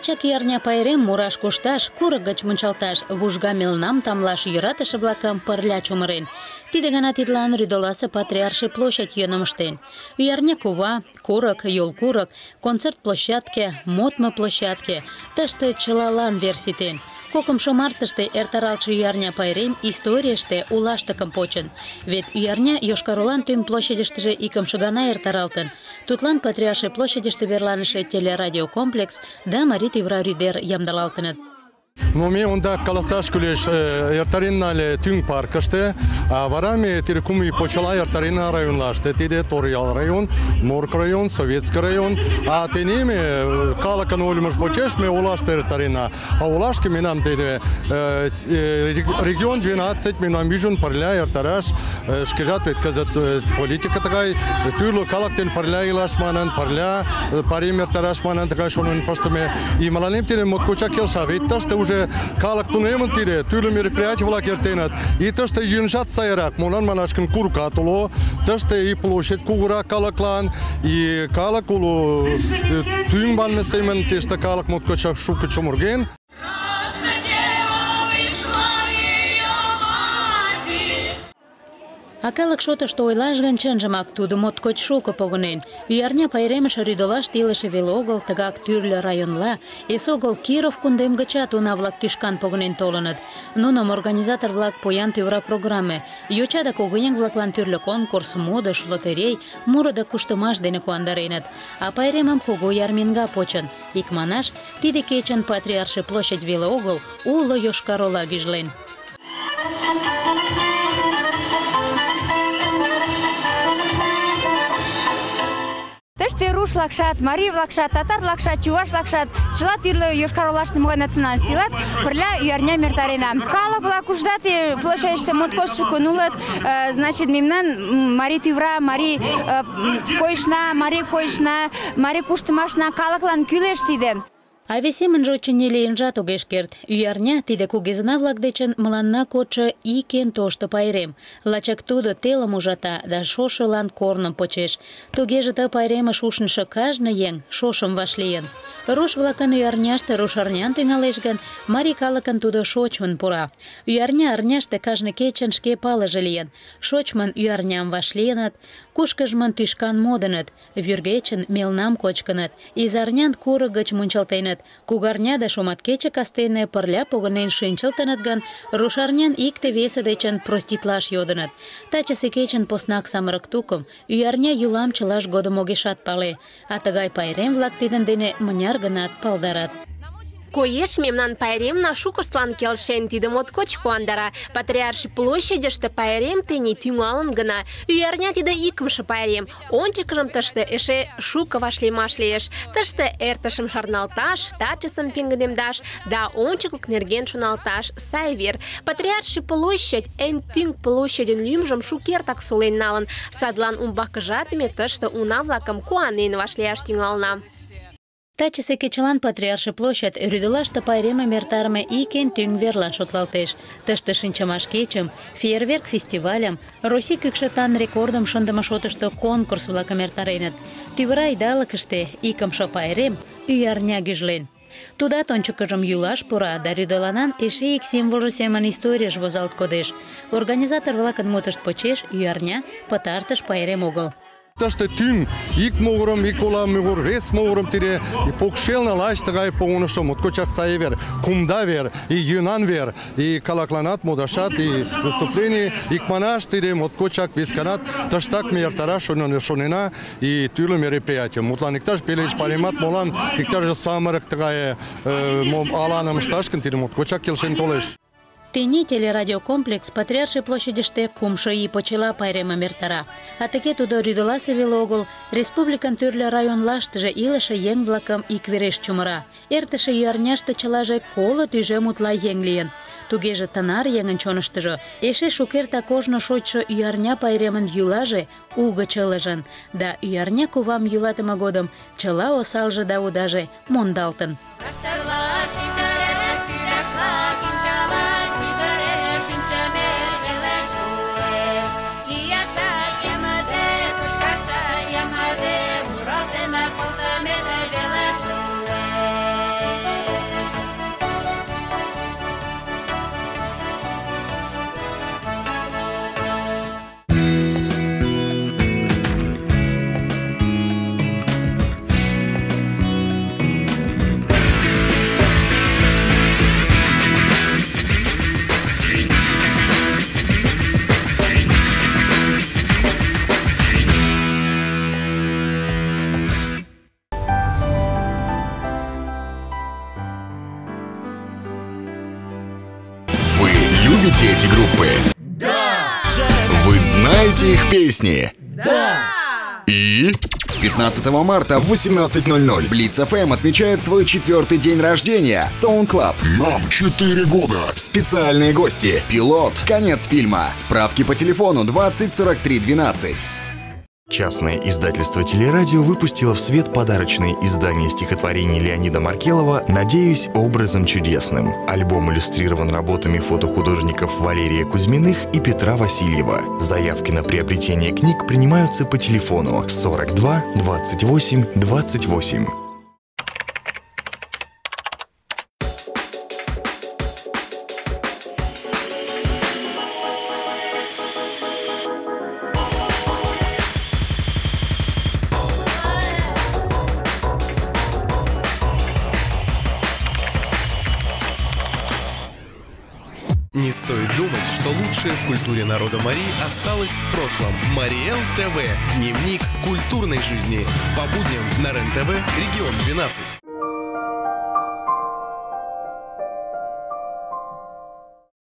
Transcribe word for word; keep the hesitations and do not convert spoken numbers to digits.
Лачак ӱярня пайрем мураш кушташ, курык гыч мунчалташ, вужга мелнам тамлаш йӧратыше-влакым пырля чумырен. Тиде гана тидлан Рӱдоласе Патриарший площадь йӧным ыштен. Ӱярня кува, курык, йол курык, концерт площадке, модмо площадке — тыште чылалан вер ситен. Кокымшо мартыште эртаралтше ӱярня пайрем историйыште улаштыкым почын. Вет ӱярня Йошкар-Олан тӱҥ площадьыштыже икымше гана эртаралтын. Тудлан Патриарший площадьыште верланыше телерадиокомплекс да Марий Тӱвра рӱдер ямдылалтыныт. Но ме онда каласаш кӱлеш эртарен нале тӱҥ паркыште, а вара ме тиде кум ий почела эртарена районлаште. Тиде Торъял район, Норк район, Советский район. А тений ме калыкын ойлымыж почеш ме олаште эртарена. А олашке мемнан тиде регион двенадцать мемнан ӱжын пырля эртараш. Шкежат вет кызыт политика тыгай, тӱрлӧ калык дене пырля илаш манын, пырля пайрем эртараш манын тыгай шонен пыштыме. И мыланем тиде моткочак келша. Вет тыште уже калык тунемын тиде, тӱрлӧ мероприятий-влак эртеныт. И тыште йӱынжат сайрак, молан манаш гын курыкат уло, тыште и площадь кугурак калыклан, и калык уло тӱҥ манме семын тыште калык моткочак шуко чумырген. А калык шотышто ойлаш гын, чынжымак тудо моткоч шуко погынен. Ӱярня пайремыш Рӱдолаште илыше веле огыл, тыгак тӱрлӧ районла, эсогыл Киров кундем гычат уна-влак тӱшкан погынен толыныт. Нуным организатор-влак поян тӱвра программе, йоча да кугыеҥ-влаклан тӱрлӧ конкурс, модыш, лотерей, муро да куштымаш дене куандареныт. А пайремым кугу ярминга почын. Икманаш, тиде кечын Патриарший площадь веле огыл, уло Йошкар-Ола гӱжлен. Тыште руш-влакшат, марий-влакшат, татар-влакшат, чуваш-влакшат, чыла тӱрлӧ Йошкар-Олаште могай национальность илат, пырля ӱярням эртарена. Калык-влак уждат площадьыште моткоч шукын улыт. Значит, мемнан Марий Тӱвра, марий койышна, марий койышна, марий куштымашна калыклан кӱлеш тиде. А вес семынже очыни лийынжат огеш керт. Ӱярня — тиде кугезына-влак дечын мыланна кодшо ик эн тошто пайрем. Лачак тудо телым ужата да шошылан корным почеш. Тугеже ты пайремыш ушнышо кажне еҥ шошым вашлийын. Руш-влакын ӱярняште рушарнян тӱҥалеш гын, марий калыкын тудо шочмын пура. Ӱярня арняште кажне кечын шке палыже лийын. Шочмын ӱярням вашлийыныт, кушкыжмын тӱшкан модыныт, вӱргечын мелнам кочкыныт, изарнян курык гыч мунчалтеныт, кугарня да шуматкече кастене пырля погынен шинчылтыныт гын, рушарнян икте-весе дечын проститлаш йодыныт. Тачысе кечын поснак самырык тукым, ӱярня йӱлам чылаж годым огешат пале, а тыгай пайрем-влак тидын дене мыняр гынат палдарат. Коеш, мемнан пайремна шукыштлан келшен, тиде моткоч куандара. Патриарший площадьыште пайрем тений тӱҥалын гына. Ӱярня тиде икымше пайрем. Ончыкыжым тыште эше шуко вашлиймаш лиеш. Тыште эртышым шарналташ, тачысым пеҥгыдемдаш да ончыклык нерген шоналташ сай вер. Патриарший площадь эн тӱҥ площадьын лӱмжым шукертак сулен налын. Садлан умбакыжат ме тыште уна-влакым куанен вашлияш тӱҥална. Тачысе кечылан Патриарший площадь Рӱдолаште пайремым эртарыме ик эн тӱҥ верлан шотлалтеш. Тыште шинчымаш кечым, фейерверк фестивальым, Россий кӱкшытан рекордым шындыме шотышто конкурс-влакым эртареныт. Тӱвра идалыкыште икымше пайрем ӱярня гӱжлен. Тудат ончыкыжым йӱлаш пура да Рӱдоланан эше ик символжо семын историйыш возалт кодеш. Организатор-влакын мутышт почеш ӱярня пытартыш пайрем огыл. Тыште тӱҥ, ик могырым, ик ола могыр, вес могырым тиде покшелне лач тыгай погынышо моткочак сай вер, кумда вер, и йӧнан вер, и калыкланат модашат, и выступлений, икманаш тиде моткочак весканат тыштак ме эртараш шонена, и тӱрлӧ мероприятий. Мутлан иктаж пеледыш пайремат молан иктаже самырык тыгай аланым ышташ гын, тиде моткочак келшен толеш. Тений телерадиокомплекс Патриарший площадьыште кумшо ий почела пайремым эртара. А тыге тудо Рӱдоласе веле огыл, республикан тӱрлӧ районлаштыже илыше еҥ-влакым иквереш чумыра. Эртыше ӱярняште чылаже коло тӱжем утла еҥ лийын. Тугеже тынар еҥын чоныштыжо эше шукертак ожно шочшо ӱярня пайремын йӱлаже угыч ылыжын, да ӱярня кувам йӱлатыме годым чыла осалже да удаже мондалтын. Знаете их песни? Да! И... пятнадцатого марта в восемнадцать ноль ноль Блиц эф эм отмечает свой четвертый день рождения. Stone Club. Нам четыре года. Специальные гости. Пилот. Конец фильма. Справки по телефону двадцать сорок три двенадцать. Частное издательство «Телерадио» выпустило в свет подарочное издание стихотворений Леонида Маркелова «Надеюсь, образом чудесным». Альбом иллюстрирован работами фотохудожников Валерия Кузьминых и Петра Васильева. Заявки на приобретение книг принимаются по телефону сорок два двадцать восемь двадцать восемь. Не стоит думать, что лучшее в культуре народа Марии осталось в прошлом. Мариэл ТВ. Дневник культурной жизни. По будням на РЕН-ТВ, регион двенадцать.